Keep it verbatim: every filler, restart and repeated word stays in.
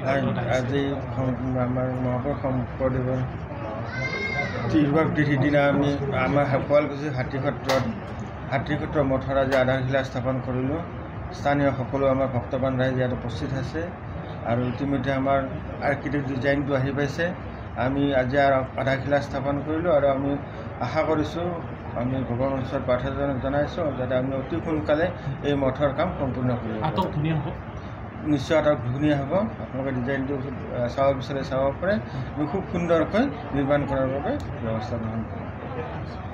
আজি আমাৰ মহাপুৰুষ শংকৰদেৱৰ তিৰুভাৱ তিথিৰ দিনা আমি আমাৰ শুৱালকুছি হাতীসত্ৰত হাতীসত্ৰ মঠৰ আজি আধাৰশিলা স্থাপন কৰিলোঁ। স্থানীয় সকলো আমাৰ ভক্তবান ৰাইজ ইয়াত উপস্থিত আছে আৰু ইতিমধ্যে আমাৰ আৰ্কিটেক্ট ডিজাইনটো আহি পাইছে। আমি আজি আধাৰশিলা স্থাপন কৰিলোঁ আৰু আমি আশা কৰিছোঁ, আমি ভগৱানৰ ওচৰত প্ৰাৰ্থনা জনাইছোঁ যাতে আমি অতি সোনকালে এই মঠৰ কাম সম্পূৰ্ণ কৰিব পাৰোঁ। ধুনীয়া হ'ব, নিশ্চয় এটা ধুনীয়া হ'ব। আপোনালোকে ডিজাইনটো চাব বিচাৰে চাব পাৰে। আমি খুব সুন্দৰকৈ নিৰ্মাণ কৰাৰ বাবে ব্যৱস্থা গ্ৰহণ কৰিম।